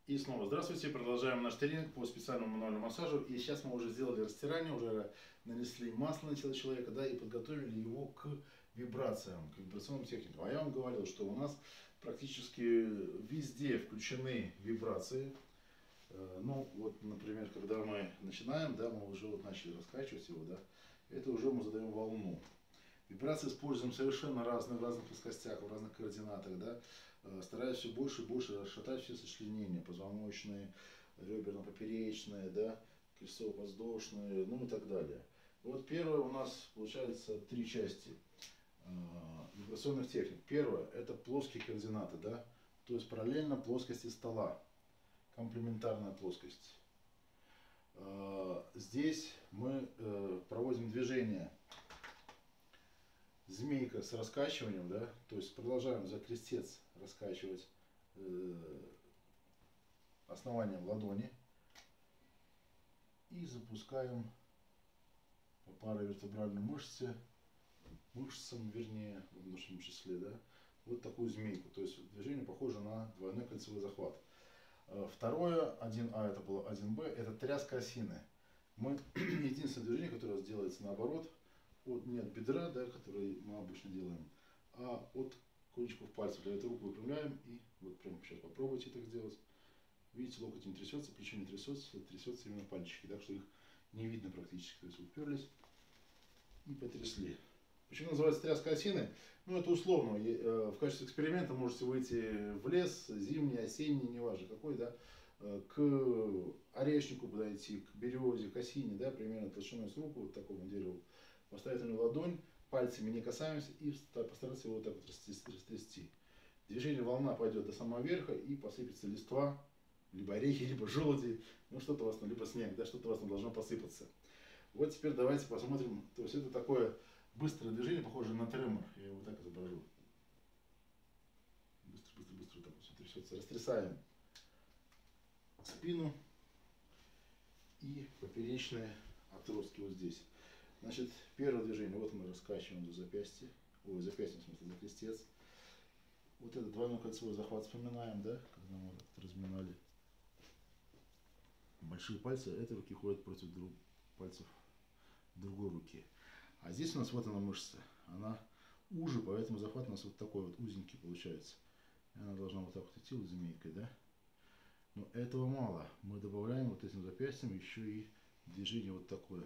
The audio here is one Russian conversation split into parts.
И снова здравствуйте, продолжаем наш тренинг по специальному мануальному массажу. И сейчас мы уже сделали растирание, уже нанесли масло на тело человека, да, и подготовили его к вибрациям, к вибрационным техникам. А я вам говорил, что у нас практически везде включены вибрации. Ну, вот, например, когда мы начинаем, да, мы уже вот начали раскачивать его, да, это уже мы задаем волну. Вибрации используем совершенно разные, в разных плоскостях, в разных координатах, да. Стараюсь все больше и больше расшатать все сочленения, позвоночные, реберно-поперечные, да, крестцово-подвздошные, ну и так далее. Вот первое у нас получается три части вибрационных техник. Первое – это плоские координаты, да, то есть параллельно плоскости стола, комплементарная плоскость. Здесь мы проводим движение змейка с раскачиванием, да, то есть продолжаем за крестец раскачивать основанием ладони и запускаем по паравертебральной мышцам, вернее, в множественном числе, да, вот такую змейку, то есть движение похоже на двойной кольцевой захват. Второе, 1А, это было 1Б, это тряска осины. Единственное движение, которое делается наоборот, не от бедра, да, который мы обычно делаем, а от кончиков пальцев. Для этого руку выпрямляем и вот прямо сейчас попробуйте так сделать. Видите, локоть не трясется, плечо не трясется, трясется именно пальчики, так что их не видно практически. То есть уперлись и потрясли. Почему называется тряска осины? Ну, это условно. В качестве эксперимента можете выйти в лес, зимний, осенний, неважно какой, да, к орешнику подойти, к березе, к осине, да, примерно толщиной с руку, вот такому дереву. Поставить на него ладонь, пальцами не касаемся и постараться его вот так вот растрясти. Движение волна пойдет до самого верха и посыпется листва, либо орехи, либо желуди, ну что-то у вас там, либо снег, да, что-то у вас там должно посыпаться. Вот теперь давайте посмотрим, то есть это такое быстрое движение, похоже на тремор, я его вот так изображу. Быстро вот так вот все трясется, растрясаем спину и поперечные отростки вот здесь. Значит, первое движение, вот мы раскачиваем за запястье, ой, запястье, в смысле, за крестец. Вот этот двойной кольцевой захват вспоминаем, да, когда мы разминали большие пальцы этой руки ходят против пальцев другой руки. А здесь у нас вот она мышца, она уже, поэтому захват у нас вот такой вот узенький получается. И она должна вот так вот идти вот змейкой, да. Но этого мало, мы добавляем вот этим запястьем еще и движение вот такое.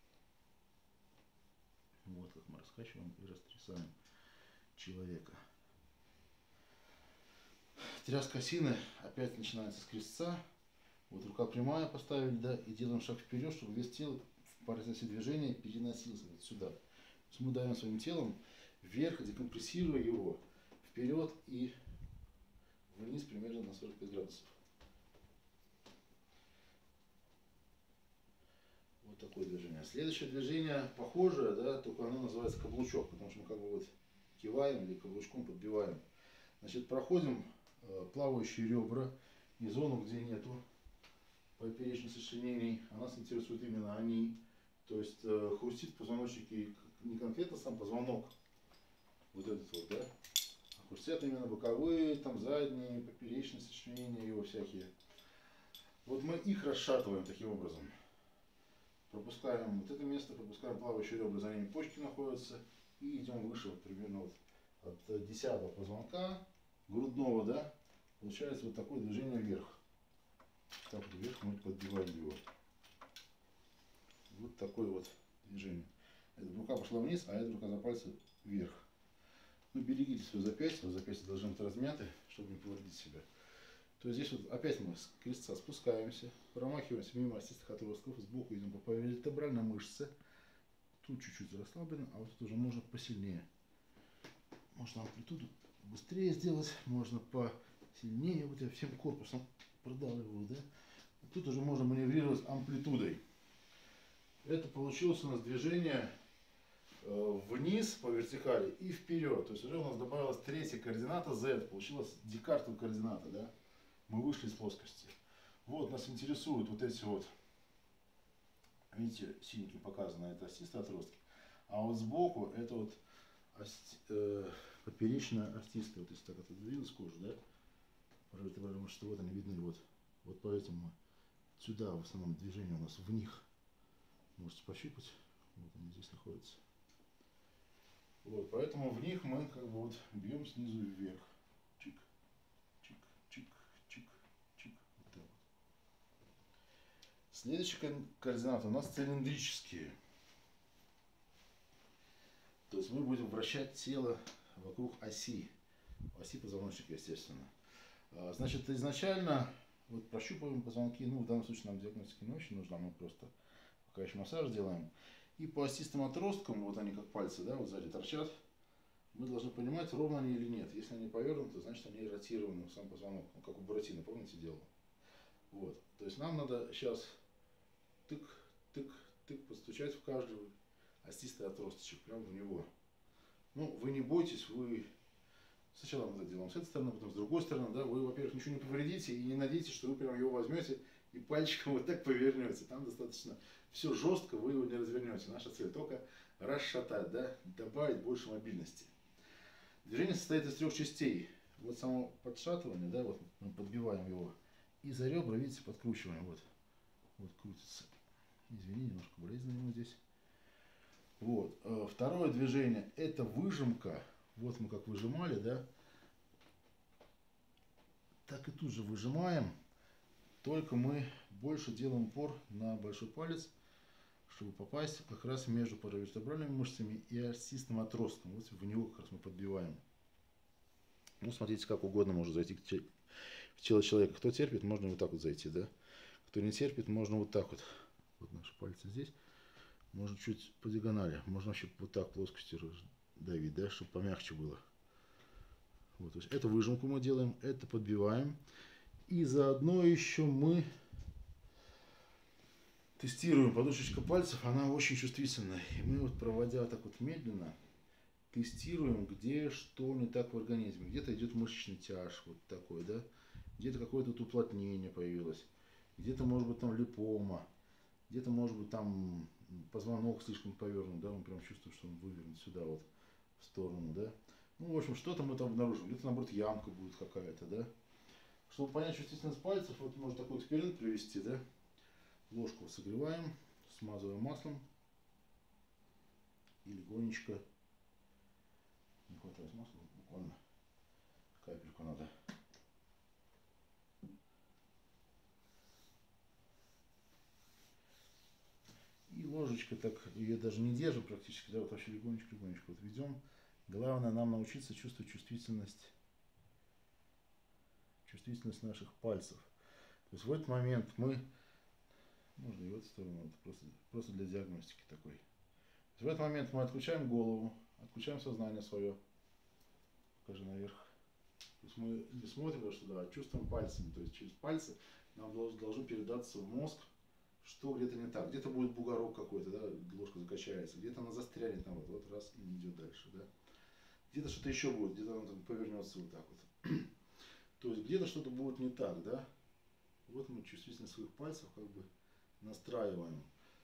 Вот как мы раскачиваем и растрясаем человека. Тряска осины опять начинается с крестца. Вот рука прямая поставили, да, и делаем шаг вперед, чтобы вес тела в процессе движения переносился вот сюда. То есть мы даем своим телом вверх, декомпрессируя его вперед и вниз примерно на 45 градусов. Вот такое движение. Следующее движение похожее, да, только оно называется каблучок, потому что мы как бы вот киваем или каблучком подбиваем. Значит, проходим плавающие ребра и зону, где нету поперечных сочленений. А нас интересуют именно они. То есть хрустит в позвоночнике не конкретно сам позвонок, вот этот вот, да, а хрустят именно боковые, там задние, поперечные сочленения его всякие. Вот мы их расшатываем таким образом. Пропускаем вот это место, пропускаем плавающие ребра, за ними почки находятся, и идем выше, вот примерно вот от 10-го позвонка грудного, да, получается вот такое движение вверх. Так вот вверх мы подбиваем его. Вот такое вот движение. Эта рука пошла вниз, а эта рука за пальцы вверх. Ну, берегите свое запястье должны быть размяты, чтобы не повредить себя. То есть здесь вот опять мы с крестца спускаемся, промахиваемся мимо остистых отростков, сбоку идем по паравертебральной мышце. Тут чуть-чуть расслаблено, а вот тут уже можно посильнее. Можно амплитуду быстрее сделать, можно посильнее. Вот я всем корпусом продавливаю, да. Тут уже можно маневрировать амплитудой. Это получилось у нас движение вниз по вертикали и вперед. То есть уже у нас добавилась третья координата Z, получилась декартовая координата, да. Мы вышли из плоскости. Вот нас интересуют вот эти вот, видите, синеньким показано, это остистые отростки. А вот сбоку это вот поперечная остистая, вот если так отодвинуть кожу, да, паравертебральная мышца, вот они видны, вот Вот поэтому сюда в основном движение у нас в них. Можете пощупать. Вот они здесь находятся. Вот, поэтому в них мы как бы вот бьем снизу вверх. Чик, чик, чик, чик, чик. Вот так вот. Следующие координаты у нас цилиндрические. То есть мы будем вращать тело вокруг оси позвоночника, естественно. Значит, изначально вот прощупываем позвонки, ну в данном случае нам диагностика не очень нужна, мы просто пока еще массаж делаем. И по осистым отросткам, вот они как пальцы, да, вот сзади торчат, мы должны понимать, ровно они или нет. Если они повернуты, значит они ротированы в сам позвонок, ну, как у Буратино, помните, делал? Вот, то есть нам надо сейчас тык, тык, тык постучать в каждый остистый отросточек, прямо в него. Ну, вы не бойтесь, вы сначала мы это делаем с этой стороны, потом с другой стороны, да, вы, во-первых, ничего не повредите и не надейтесь, что вы прям его возьмете и пальчиком вот так повернете. Там достаточно все жестко, вы его не развернете. Наша цель только расшатать, да, добавить больше мобильности. Движение состоит из 3 частей. Вот само подшатывание, да, вот мы подбиваем его. И за ребра, видите, подкручиваем. Вот, вот крутится. Извини, немножко болезненно ему здесь. Вот. Второе движение — это выжимка. Вот мы как выжимали, да. Так и тут же выжимаем. Только мы больше делаем упор на большой палец, чтобы попасть как раз между паравертебральными мышцами и остистым отростком. Вот в него как раз мы подбиваем. Ну, смотрите, как угодно можно зайти в тело человека. Кто терпит, можно вот так вот зайти, да. Кто не терпит, можно вот так вот. Вот наши пальцы здесь. Можно чуть по диагонали. Можно вообще вот так плоскостью давить, да, чтобы помягче было. Вот, то есть это выжимку мы делаем, это подбиваем. И заодно еще мы тестируем подушечка пальцев, она очень чувствительная. И мы вот, проводя так вот медленно, тестируем, где что не так в организме. Где-то идет мышечный тяж, вот такой, да. Где-то какое-то тут уплотнение появилось. Где-то может быть там липома. Где-то может быть там позвонок слишком повернут, да. Мы прям чувствуем, что он вывернут сюда вот в сторону, да. Ну, в общем, что-то мы там обнаружим. Где-то, наоборот, ямка будет какая-то, да. Чтобы понять чувствительность пальцев, вот можно такой эксперимент провести, да. Ложку согреваем, смазываем маслом и легонечко, не хватает масла, буквально капельку надо. И ложечка так, ее даже не держим практически, да, вот вообще легонечко вот ведем. Главное нам научиться чувствовать чувствительность наших пальцев. То есть в этот момент мы, можно и в эту сторону, это просто для диагностики такой. В этот момент мы отключаем голову, отключаем сознание свое, покажи наверх. То есть мы не смотрим сюда, а чувствуем пальцами. То есть через пальцы нам должно передаться в мозг, что где-то не так. Где-то будет бугорок какой-то, да, ложка закачается, где-то она застрянет там вот раз и не идет дальше, да. Где-то что-то еще будет, где-то она там повернется вот так вот. То есть где-то что-то будет не так, да. Вот мы чувствительность своих пальцев как бы настраиваем.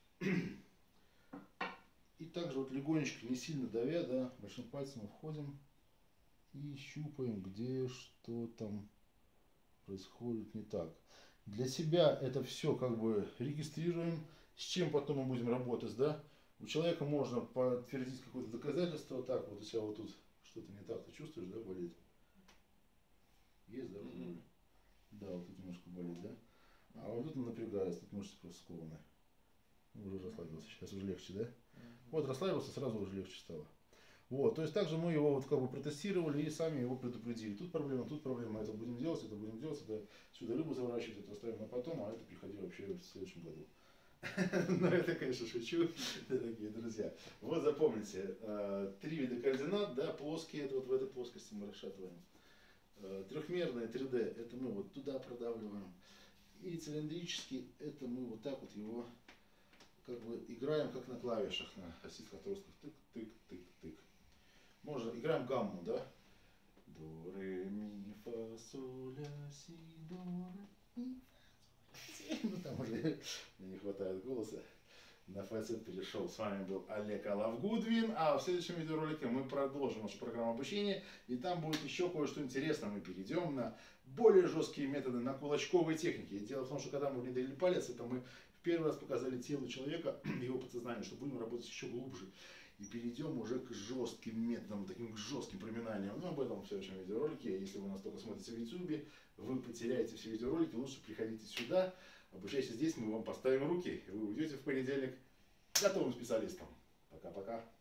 И также вот легонечко, не сильно давя, да, большим пальцем мы входим и щупаем, где что там происходит не так. Для себя это все как бы регистрируем, с чем потом мы будем работать, да. У человека можно подтвердить какое-то доказательство, так вот у тебя вот тут что-то не так, ты чувствуешь, да, болит? Есть, да? Да, вот тут немножко болит, да? А вот тут напрягается, тут мышцы просто скованы. Уже расслабился, сейчас уже легче, да? Вот расслабился, сразу уже легче стало. Вот, то есть также мы его вот как бы протестировали и сами его предупредили. Тут проблема, это будем делать, это сюда рыбу заворачивать, это оставим на потом, а это приходи вообще в следующем году. Ну это, конечно, шучу, дорогие друзья. Вот запомните, 3 вида координат, да, плоские, это вот в этой плоскости мы расшатываем. Трехмерное 3D, это мы вот туда продавливаем. И цилиндрический, это мы вот так вот его как бы играем как на клавишах, на осистых отростках. Тык-тык-тык-тык. Можно, играем гамму, да? До, ре, ми, фа, соль, ля, си, до, ре, ми, фа, соль, ля, си. Ну там уже мне не хватает голоса. на FZ перешел. С вами был Олег Алавгудвин. А в следующем видеоролике мы продолжим нашу программу обучения. И там будет еще кое-что интересное. Мы перейдем на более жесткие методы, на кулачковые техники. И дело в том, что когда мы внедрили палец, это мы в первый раз показали телу человека, его подсознанию, что будем работать еще глубже. И перейдем уже к жестким методам, таким к жестким проминаниям. Но об этом в следующем видеоролике. Если вы нас только смотрите в YouTube, вы потеряете все видеоролики. Лучше приходите сюда, обучайтесь здесь, мы вам поставим руки. И вы уйдете в понедельник готовым специалистом. Пока-пока.